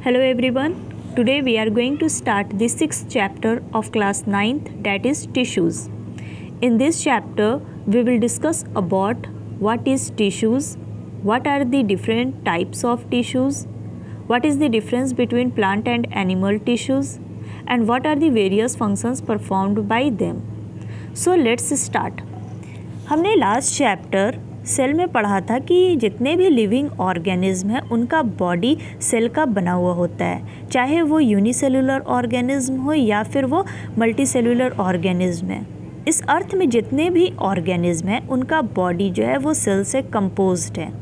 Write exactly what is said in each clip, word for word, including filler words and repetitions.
Hello everyone. Today we are going to start the sixth chapter of class ninth, that is tissues. In this chapter we will discuss about what is tissues, what are the different types of tissues, what is the difference between plant and animal tissues, and what are the various functions performed by them. So let's start. हमने last chapter cell में पढ़ा था कि जितने भी living organism हैं उनका body cell का बना हुआ होता है, चाहे वो यूनिसेलुलर ऑर्गेनिज्म हो या फिर वो मल्टीसेलुलर ऑर्गेनिज्म है। इस अर्थ में जितने भी ऑर्गेनिज्म हैं उनका बॉडी जो है वो सेल से कंपोज्ड है।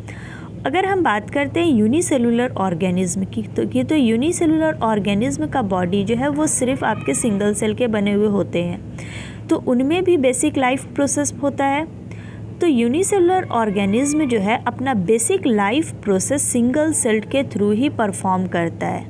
अगर हम बात करते हैं यूनिसेलुलर ऑर्गेनिज्म की तो ये तो यूनिसेलुलर ऑर्गेनिज्म का बॉडी जो है वो सिर्फ आपके सिंगल सेल के बने हुए होते हैं, तो उनमें भी बेसिक लाइफ प्रोसेस होता है। तो यूनिसेलुलर ऑर्गेनिज्म जो है अपना basic life process single cell के थ्रू ही परफॉर्म करता है,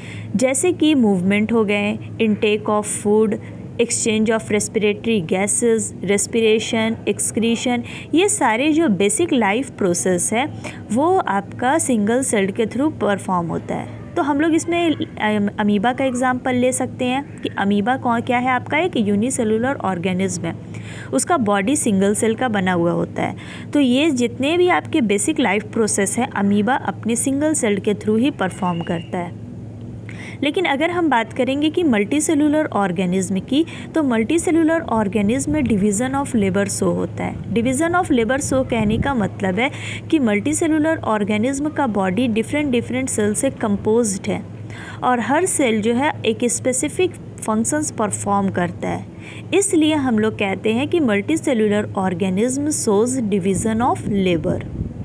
जैसे कि मूवमेंट हो गए, intake of food, exchange of respiratory gases, respiration, excretion, ये सारे जो बेसिक लाइफ प्रोसेस है वो आपका सिंगल सेल के थ्रू परफॉर्म होता है। तो हम लोग इसमें अमीबा का एग्जांपल ले सकते हैं कि अमीबा कौन क्या है, आपका एक यूनिसेलुलर ऑर्गेनिज्म है, उसका बॉडी सिंगल सेल का बना हुआ होता है। तो ये जितने भी आपके बेसिक लाइफ प्रोसेस हैं अमीबा अपने सिंगल सेल के थ्रू ही परफॉर्म करता है। लेकिन अगर हम बात करेंगे कि मल्टीसेलुलर ऑर्गेनिज्म की, तो मल्टीसेलुलर ऑर्गेनिज्म में डिवीज़न ऑफ लेबर शो होता है। डिवीज़न ऑफ लेबर शो कहने का मतलब है कि मल्टीसेलुलर ऑर्गेनिज्म का बॉडी डिफरेंट डिफरेंट सेल से कंपोज्ड है और हर सेल जो है एक स्पेसिफिक फंक्शंस परफॉर्म करता है। इसलिए हम लोग कहते हैं कि multicellular organism shows division of labour.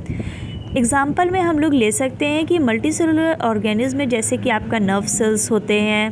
Example में हम लोग ले सकते हैं कि मल्टीसेलुलर ऑर्गेनिज्म में जैसे कि आपका नर्व सेल्स होते हैं,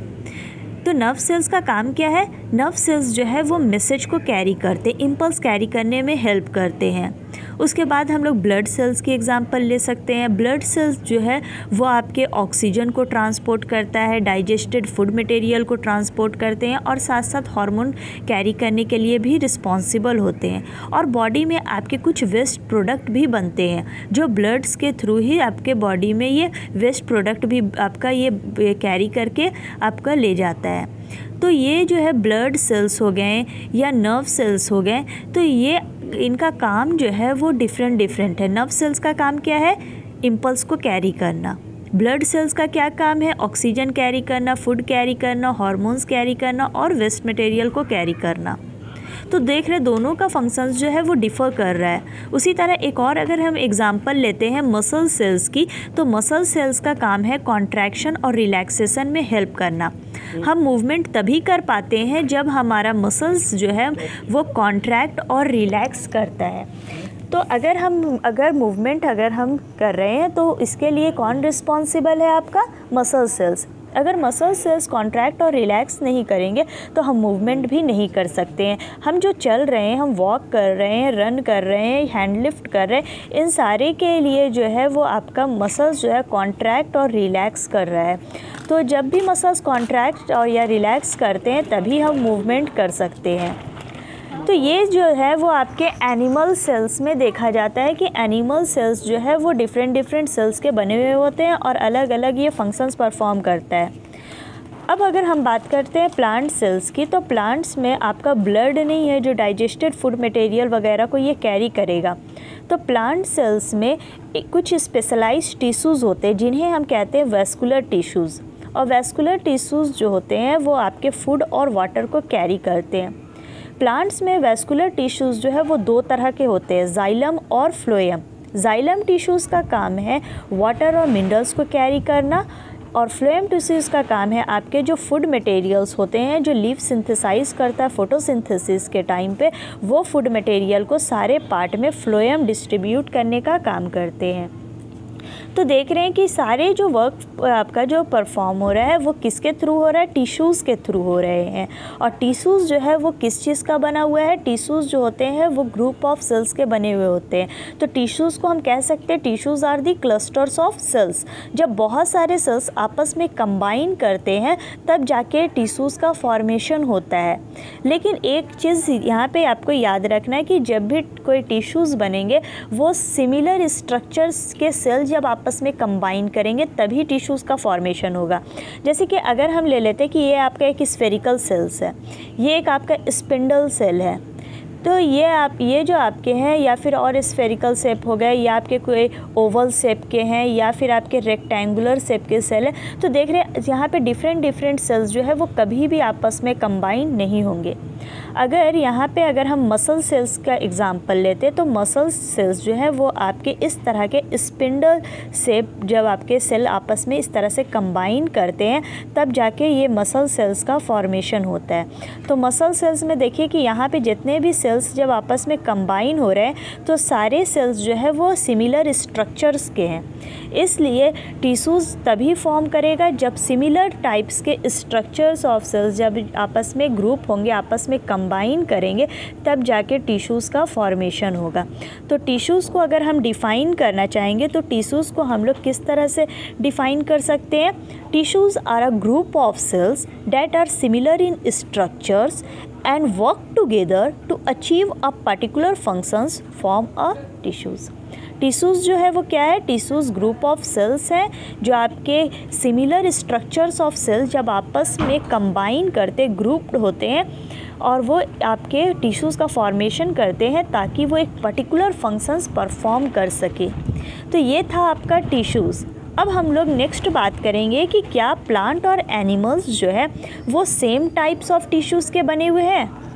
तो नर्व सेल्स का काम क्या है, नर्व सेल्स जो है वो मैसेज को कैरी करते, इम्पल्स कैरी करने में हेल्प करते हैं। उसके बाद हम लोग ब्लड सेल्स की एग्जांपल ले सकते हैं। ब्लड सेल्स जो है वो आपके ऑक्सीजन को ट्रांसपोर्ट करता है, डाइजेस्टेड फूड मटेरियल को ट्रांसपोर्ट करते हैं और साथ साथ हार्मोन कैरी करने के लिए भी रिस्पॉन्सिबल होते हैं। और बॉडी में आपके कुछ वेस्ट प्रोडक्ट भी बनते हैं जो ब्लड्स के थ्रू ही आपके बॉडी में ये वेस्ट प्रोडक्ट भी आपका ये कैरी करके आपका ले जाता है। तो ये जो है ब्लड सेल्स हो गए या नर्व सेल्स हो गए, तो ये इनका काम जो है वो डिफरेंट डिफरेंट है। नर्व सेल्स का काम क्या है, इम्पल्स को कैरी करना। ब्लड सेल्स का क्या काम है, ऑक्सीजन कैरी करना, फूड कैरी करना, हार्मोन्स कैरी करना और वेस्ट मटेरियल को कैरी करना। तो देख रहे दोनों का फंक्शंस जो है वो डिफ़र कर रहा है। उसी तरह एक और अगर हम एग्जांपल लेते हैं मसल सेल्स की, तो मसल सेल्स का काम है कॉन्ट्रैक्शन और रिलैक्सेशन में हेल्प करना। हम मूवमेंट तभी कर पाते हैं जब हमारा मसल्स जो है वो कॉन्ट्रैक्ट और रिलैक्स करता है। तो अगर हम अगर मूवमेंट अगर हम कर रहे हैं तो इसके लिए कौन रिस्पॉन्सिबल है, आपका मसल सेल्स। अगर मसल सेल्स कॉन्ट्रैक्ट और रिलैक्स नहीं करेंगे तो हम मूवमेंट भी नहीं कर सकते हैं। हम जो चल रहे हैं, हम वॉक कर रहे हैं, रन कर रहे हैं, हैंड लिफ्ट कर रहे हैं, इन सारे के लिए जो है वो आपका मसल्स जो है कॉन्ट्रैक्ट और रिलैक्स कर रहा है। तो जब भी मसल्स कॉन्ट्रैक्ट और या रिलैक्स करते हैं तभी हम मूवमेंट कर सकते हैं। तो ये जो है वो आपके एनिमल सेल्स में देखा जाता है कि एनिमल सेल्स जो है वो डिफरेंट डिफरेंट सेल्स के बने हुए होते हैं और अलग अलग ये फंक्शंस परफॉर्म करता है। अब अगर हम बात करते हैं प्लांट सेल्स की, तो प्लांट्स में आपका ब्लड नहीं है जो डाइजेस्टेड फूड मटेरियल वगैरह को ये कैरी करेगा। तो प्लांट सेल्स में कुछ स्पेशलाइज्ड टिश्यूज़ होते हैं जिन्हें हम कहते हैं वेस्कुलर टिश्यूज़। और वेस्कुलर टिश्यूज़ जो होते हैं वो आपके फूड और वाटर को कैरी करते हैं। प्लांट्स में वेस्कुलर टिश्यूज़ जो है वो दो तरह के होते हैं, जाइलम और फ्लोएम। जाइलम टिश्यूज़ का काम है वाटर और मिनरल्स को कैरी करना और फ्लोएम टिश्यूज़ का काम है आपके जो फूड मटेरियल्स होते हैं, जो लीफ सिंथेसाइज करता है फोटोसिंथेसिस के टाइम पे, वो फूड मटेरियल को सारे पार्ट में फ्लोएम डिस्ट्रीब्यूट करने का काम करते हैं। तो देख रहे हैं कि सारे जो वर्क आपका जो परफॉर्म हो रहा है वो किसके थ्रू हो रहा है, टिश्यूज़ के थ्रू हो रहे हैं। और टिश्यूज़ जो है वो किस चीज़ का बना हुआ है, टिश्यूज़ जो होते हैं वो ग्रुप ऑफ सेल्स के बने हुए होते हैं। तो टिश्यूज़ को हम कह सकते हैं tissues are the clusters of cells. जब बहुत सारे सेल्स आपस में कंबाइन करते हैं तब जाके टिश्यूज़ का फॉर्मेशन होता है। लेकिन एक चीज़ यहाँ पे आपको याद रखना है कि जब भी कोई टिश्यूज़ बनेंगे वो सिमिलर स्ट्रक्चर्स के सेल जब आप आपस में कंबाइन करेंगे तभी टिश्यूज़ का फॉर्मेशन होगा। जैसे कि अगर हम ले लेते हैं कि ये आपका एक स्फेरिकल सेल्स है, ये एक आपका स्पिंडल सेल है, तो ये आप ये जो आपके हैं या फिर और स्फेरिकल शेप हो गए या आपके कोई ओवल शेप के हैं या फिर आपके रेक्टेंगुलर शेप के सेल है, तो देख रहे हैं यहाँ पे डिफरेंट डिफरेंट सेल्स जो है वो कभी भी आपस में कंबाइन नहीं होंगे। अगर यहाँ पे अगर हम मसल सेल्स का एग्जांपल लेते हैं तो मसल सेल्स जो है वो आपके इस तरह के स्पिंडल शेप, जब आपके सेल आपस में इस तरह से कंबाइन करते हैं तब जाके ये मसल सेल्स का फॉर्मेशन होता है। तो मसल सेल्स में देखिए कि यहाँ पे जितने भी सेल्स जब आपस में कंबाइन हो रहे हैं तो सारे सेल्स जो है वो सिमिलर स्ट्रक्चर्स के हैं, इसलिए टिश्यूज़ तभी फॉर्म करेगा जब सिमिलर टाइप्स के स्ट्रक्चर्स ऑफ सेल्स जब आपस में ग्रुप होंगे, आपस में कंबाइन करेंगे, तब जाके टिश्यूज़ का फॉर्मेशन होगा। तो टिश्यूज़ को अगर हम डिफ़ाइन करना चाहेंगे तो टिश्यूज़ को हम लोग किस तरह से डिफ़ाइन कर सकते हैं? Tissues are a group of cells that are similar in structures and work together to achieve a particular functions form a tissues। Tissues जो है वो क्या है? टिश्यूज़ ग्रुप ऑफ सेल्स हैं जो आपके सिमिलर स्ट्रक्चर्स ऑफ सेल्स जब आपस में कंबाइन करते ग्रुप्ड होते हैं और वो आपके टिश्यूज़ का फॉर्मेशन करते हैं ताकि वो एक पर्टिकुलर फंक्शंस परफॉर्म कर सके। तो ये था आपका टिश्यूज़। अब हम लोग नेक्स्ट बात करेंगे कि क्या प्लांट और एनिमल्स जो है वो सेम टाइप्स ऑफ टिश्यूज़ के बने हुए हैं?